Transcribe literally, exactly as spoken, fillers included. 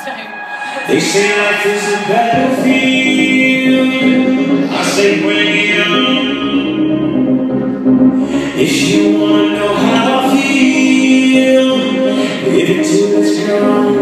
They say life is a battlefield. I say bring it on. If you wanna know how I feel, give it to us, girl.